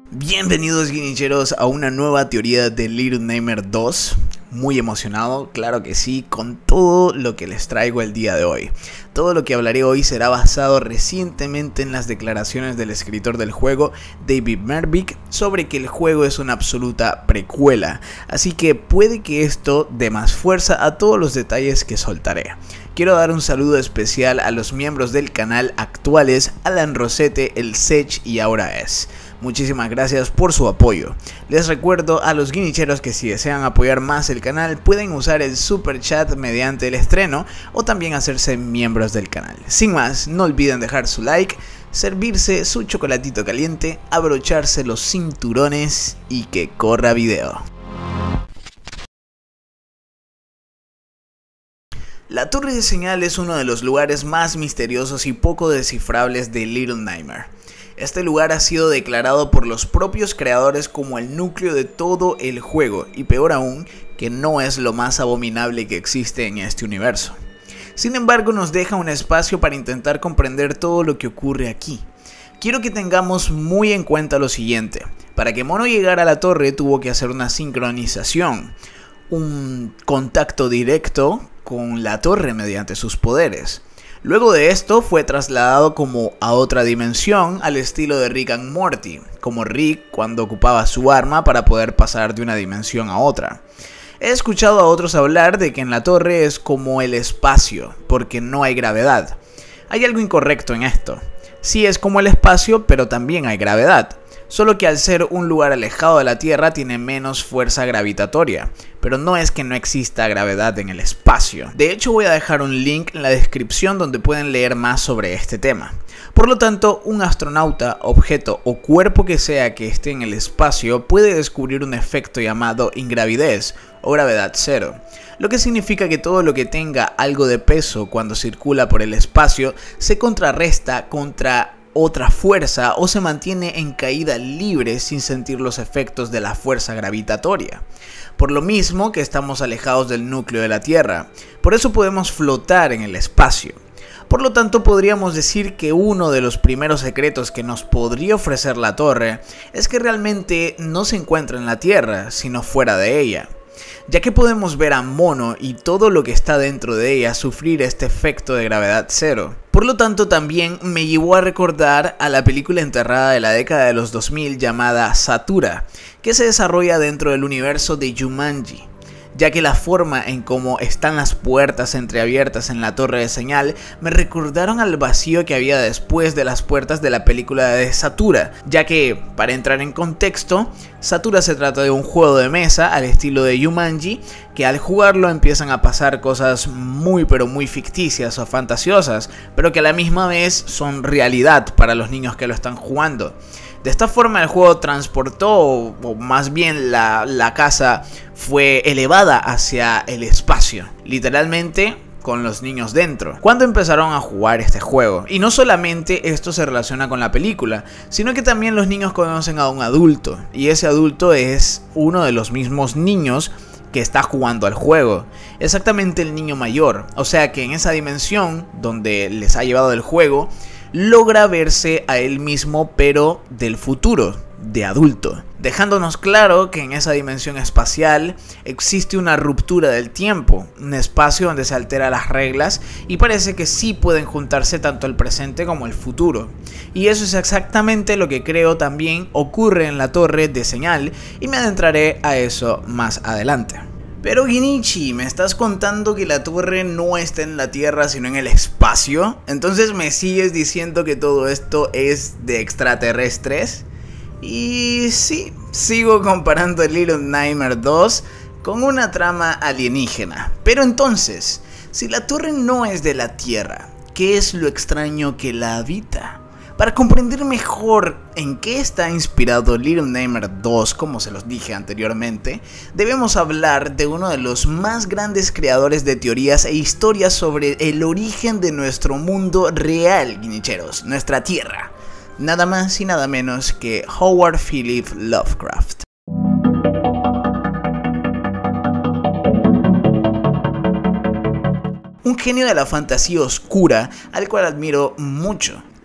Bienvenidos guinicheros a una nueva teoría de Little Nightmares 2. Muy emocionado, claro que sí, con todo lo que les traigo el día de hoy. Todo lo que hablaré hoy será basado recientemente en las declaraciones del escritor del juego, David Mervick, sobre que el juego es una absoluta precuela. Así que puede que esto dé más fuerza a todos los detalles que soltaré. Quiero dar un saludo especial a los miembros del canal actuales, Alan Rosete, El Sech y Ahora Es. Muchísimas gracias por su apoyo. Les recuerdo a los guinicheros que si desean apoyar más el canal pueden usar el super chat mediante el estreno o también hacerse miembros del canal. Sin más, no olviden dejar su like, servirse su chocolatito caliente, abrocharse los cinturones y que corra video. La torre de señal es uno de los lugares más misteriosos y poco descifrables de Little Nightmares. Este lugar ha sido declarado por los propios creadores como el núcleo de todo el juego, y peor aún, que no es lo más abominable que existe en este universo. Sin embargo, nos deja un espacio para intentar comprender todo lo que ocurre aquí. Quiero que tengamos muy en cuenta lo siguiente: para que Mono llegara a la torre tuvo que hacer una sincronización, un contacto directo con la torre mediante sus poderes. Luego de esto fue trasladado como a otra dimensión al estilo de Rick and Morty, como Rick cuando ocupaba su arma para poder pasar de una dimensión a otra. He escuchado a otros hablar de que en la torre es como el espacio, porque no hay gravedad. Hay algo incorrecto en esto. Sí es como el espacio, pero también hay gravedad. Solo que al ser un lugar alejado de la Tierra tiene menos fuerza gravitatoria, pero no es que no exista gravedad en el espacio. De hecho, voy a dejar un link en la descripción donde pueden leer más sobre este tema. Por lo tanto, un astronauta, objeto o cuerpo que sea que esté en el espacio puede descubrir un efecto llamado ingravidez o gravedad cero, lo que significa que todo lo que tenga algo de peso cuando circula por el espacio se contrarresta contra otra fuerza o se mantiene en caída libre sin sentir los efectos de la fuerza gravitatoria. Por lo mismo que estamos alejados del núcleo de la Tierra, por eso podemos flotar en el espacio. Por lo tanto, podríamos decir que uno de los primeros secretos que nos podría ofrecer la torre es que realmente no se encuentra en la Tierra, sino fuera de ella, ya que podemos ver a Mono y todo lo que está dentro de ella sufrir este efecto de gravedad cero. Por lo tanto, también me llevó a recordar a la película enterrada de la década de los 2000 llamada Satura, que se desarrolla dentro del universo de Jumanji, ya que la forma en cómo están las puertas entreabiertas en la torre de señal me recordaron al vacío que había después de las puertas de la película de Satura, ya que, para entrar en contexto, Satura se trata de un juego de mesa al estilo de Jumanji, que al jugarlo empiezan a pasar cosas muy ficticias o fantasiosas, pero que a la misma vez son realidad para los niños que lo están jugando. De esta forma el juego transportó, o más bien la casa fue elevada hacia el espacio, literalmente con los niños dentro, cuando empezaron a jugar este juego. Y no solamente esto se relaciona con la película, sino que también los niños conocen a un adulto, y ese adulto es uno de los mismos niños que está jugando al juego, exactamente el niño mayor. O sea que en esa dimensión donde les ha llevado el juego, logra verse a él mismo pero del futuro, de adulto, dejándonos claro que en esa dimensión espacial existe una ruptura del tiempo, un espacio donde se alteran las reglas y parece que sí pueden juntarse tanto el presente como el futuro. Y eso es exactamente lo que creo también ocurre en la torre de señal, y me adentraré a eso más adelante. Pero Guinichi, ¿me estás contando que la torre no está en la Tierra sino en el espacio? ¿Entonces me sigues diciendo que todo esto es de extraterrestres? Y sí, sigo comparando Little Nightmares 2 con una trama alienígena. Pero entonces, si la torre no es de la Tierra, ¿qué es lo extraño que la habita? Para comprender mejor en qué está inspirado Little Nightmares 2, como se los dije anteriormente, debemos hablar de uno de los más grandes creadores de teorías e historias sobre el origen de nuestro mundo real, guinicheros, nuestra Tierra. Nada más y nada menos que Howard Philip Lovecraft. Un genio de la fantasía oscura al cual admiro mucho.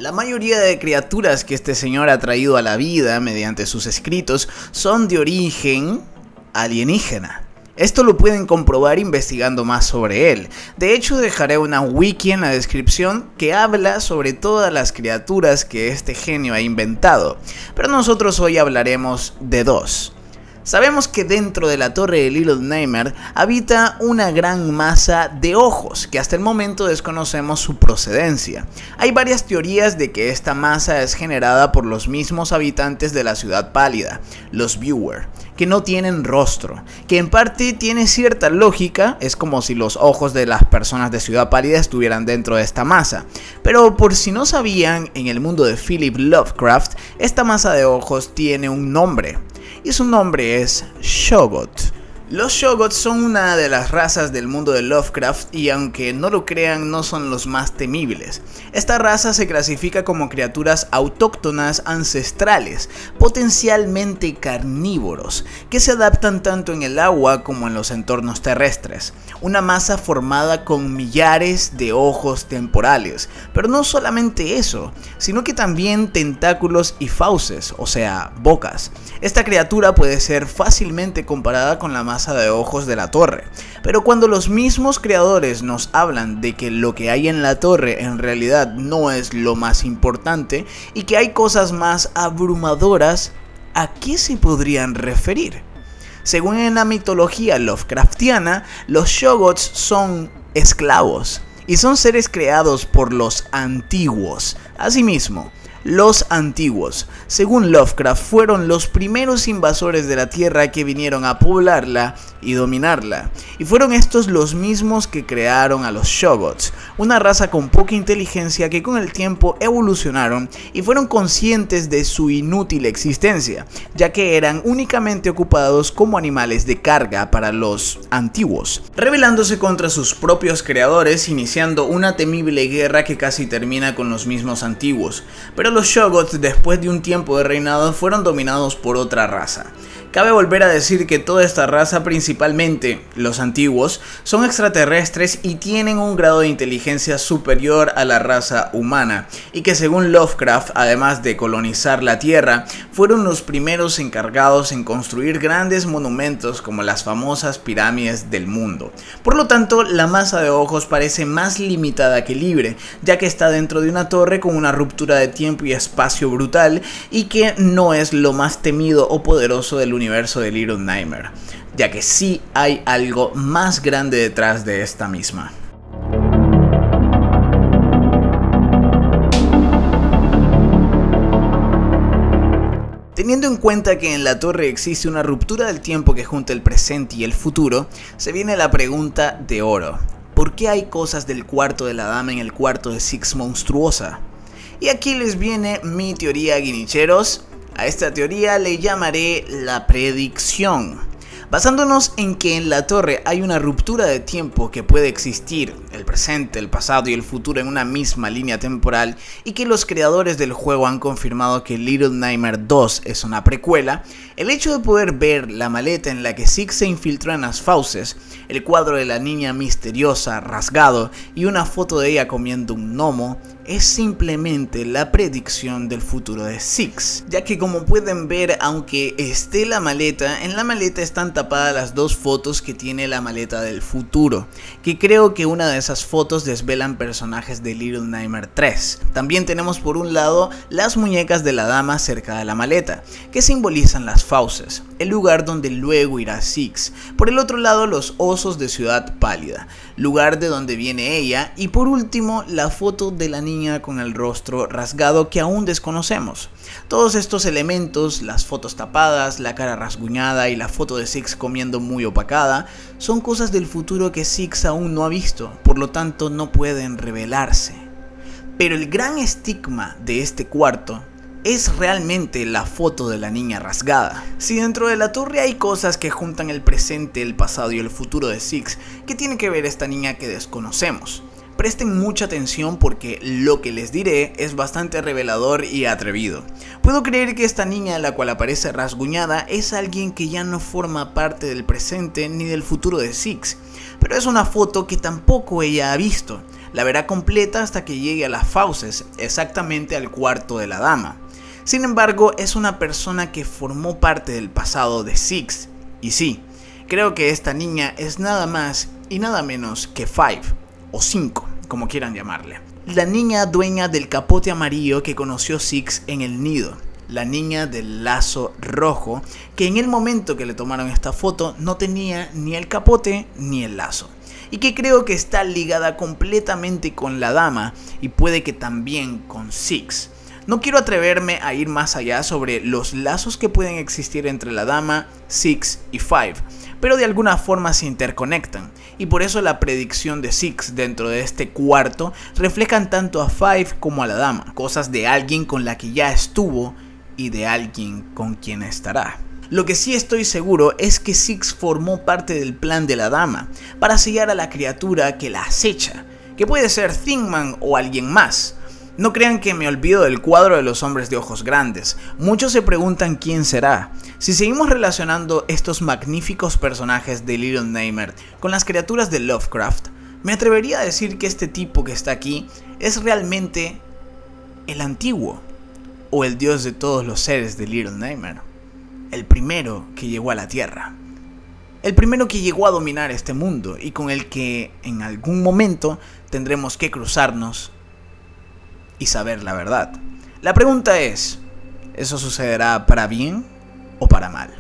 La mayoría de criaturas que este señor ha traído a la vida mediante sus escritos son de origen alienígena. Esto lo pueden comprobar investigando más sobre él. De hecho, dejaré una wiki en la descripción que habla sobre todas las criaturas que este genio ha inventado, pero nosotros hoy hablaremos de dos. Sabemos que dentro de la torre de Little Nightmare habita una gran masa de ojos, que hasta el momento desconocemos su procedencia. Hay varias teorías de que esta masa es generada por los mismos habitantes de la ciudad pálida, los Viewer, que no tienen rostro, que en parte tiene cierta lógica, es como si los ojos de las personas de Ciudad Pálida estuvieran dentro de esta masa. Pero por si no sabían, en el mundo de Philip Lovecraft, esta masa de ojos tiene un nombre. Y su nombre es Shoggoth. Los Shoggoth son una de las razas del mundo de Lovecraft y aunque no lo crean no son los más temibles. Esta raza se clasifica como criaturas autóctonas ancestrales, potencialmente carnívoros, que se adaptan tanto en el agua como en los entornos terrestres. Una masa formada con millares de ojos temporales, pero no solamente eso, sino que también tentáculos y fauces, o sea, bocas. Esta criatura puede ser fácilmente comparada con la masa de ojos de la torre, pero cuando los mismos creadores nos hablan de que lo que hay en la torre en realidad no es lo más importante y que hay cosas más abrumadoras, ¿a qué se podrían referir? Según en la mitología Lovecraftiana, los Shoggoths son esclavos y son seres creados por los antiguos. Asimismo, los antiguos, según Lovecraft, fueron los primeros invasores de la Tierra que vinieron a poblarla y dominarla. Y fueron estos los mismos que crearon a los Shoggoths, una raza con poca inteligencia que con el tiempo evolucionaron y fueron conscientes de su inútil existencia, ya que eran únicamente ocupados como animales de carga para los antiguos, rebelándose contra sus propios creadores, iniciando una temible guerra que casi termina con los mismos antiguos. Pero los Shoggoths, después de un tiempo de reinado, fueron dominados por otra raza. Cabe volver a decir que toda esta raza, principalmente los antiguos, son extraterrestres y tienen un grado de inteligencia superior a la raza humana, y que según Lovecraft, además de colonizar la Tierra, fueron los primeros encargados en construir grandes monumentos como las famosas pirámides del mundo. Por lo tanto, la masa de ojos parece más limitada que libre, ya que está dentro de una torre con una ruptura de tiempo y espacio brutal, y que no es lo más temido o poderoso del universo de Little Nightmare, ya que sí hay algo más grande detrás de esta misma. Teniendo en cuenta que en la torre existe una ruptura del tiempo que junta el presente y el futuro, se viene la pregunta de oro: ¿por qué hay cosas del cuarto de la dama en el cuarto de Six monstruosa? Y aquí les viene mi teoría, guinicheros. A esta teoría le llamaré la predicción. Basándonos en que en la torre hay una ruptura de tiempo que puede existir el presente, el pasado y el futuro en una misma línea temporal, y que los creadores del juego han confirmado que Little Nightmare 2 es una precuela, el hecho de poder ver la maleta en la que Six se infiltró en las fauces, el cuadro de la niña misteriosa rasgado y una foto de ella comiendo un gnomo, es simplemente la predicción del futuro de Six, ya que como pueden ver, aunque esté la maleta, en la maleta están tapadas las dos fotos que tiene la maleta del futuro, que creo que una de esas fotos desvelan personajes de Little Nightmare 3. También tenemos por un lado las muñecas de la dama cerca de la maleta, que simbolizan las fauces, el lugar donde luego irá Six. Por el otro lado, los osos de Ciudad Pálida, lugar de donde viene ella, y por último la foto de la niña con el rostro rasgado que aún desconocemos. Todos estos elementos, las fotos tapadas, la cara rasguñada y la foto de Six comiendo muy opacada, son cosas del futuro que Six aún no ha visto, por lo tanto no pueden revelarse. Pero el gran estigma de este cuarto es realmente la foto de la niña rasgada. Si dentro de la torre hay cosas que juntan el presente, el pasado y el futuro de Six, ¿qué tiene que ver esta niña que desconocemos? Presten mucha atención porque lo que les diré es bastante revelador y atrevido. Puedo creer que esta niña, la cual aparece rasguñada, es alguien que ya no forma parte del presente ni del futuro de Six, pero es una foto que tampoco ella ha visto. La verá completa hasta que llegue a las fauces, exactamente al cuarto de la dama. Sin embargo, es una persona que formó parte del pasado de Six. Y sí, creo que esta niña es nada más y nada menos que Five, o 5, como quieran llamarle. La niña dueña del capote amarillo que conoció Six en el nido. La niña del lazo rojo, que en el momento que le tomaron esta foto no tenía ni el capote ni el lazo. Y que creo que está ligada completamente con la dama y puede que también con Six. No quiero atreverme a ir más allá sobre los lazos que pueden existir entre la dama, Six y Five, pero de alguna forma se interconectan, y por eso la predicción de Six dentro de este cuarto reflejan tanto a Five como a la dama, cosas de alguien con la que ya estuvo y de alguien con quien estará. Lo que sí estoy seguro es que Six formó parte del plan de la dama para sellar a la criatura que la acecha, que puede ser Thingman o alguien más. No crean que me olvido del cuadro de los hombres de ojos grandes. Muchos se preguntan quién será. Si seguimos relacionando estos magníficos personajes de Little Nightmare con las criaturas de Lovecraft, me atrevería a decir que este tipo que está aquí es realmente el antiguo, o el dios de todos los seres de Little Nightmare. El primero que llegó a la Tierra. El primero que llegó a dominar este mundo y con el que en algún momento tendremos que cruzarnos y saber la verdad. La pregunta es, ¿eso sucederá para bien o para mal?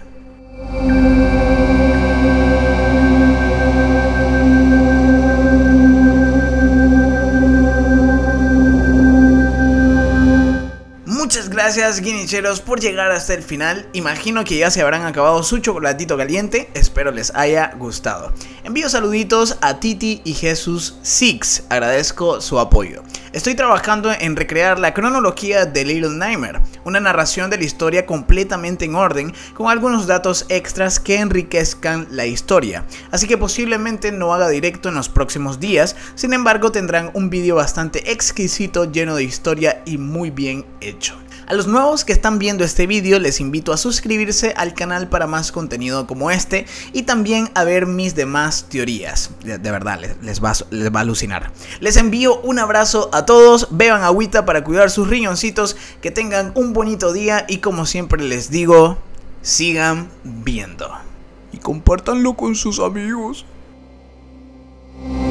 Muchas gracias, guinicheros, por llegar hasta el final. Imagino que ya se habrán acabado su chocolatito caliente. Espero les haya gustado. Envío saluditos a Titi y Jesús Six. Agradezco su apoyo. Estoy trabajando en recrear la cronología de Little Nightmare, una narración de la historia completamente en orden, con algunos datos extras que enriquezcan la historia. Así que posiblemente no haga directo en los próximos días, sin embargo tendrán un vídeo bastante exquisito, lleno de historia y muy bien hecho. A los nuevos que están viendo este vídeo les invito a suscribirse al canal para más contenido como este y también a ver mis demás teorías. De verdad, les va a alucinar. Les envío un abrazo a todos, beban agüita para cuidar sus riñoncitos, que tengan un bonito día y como siempre les digo, sigan viendo. Y compártanlo con sus amigos.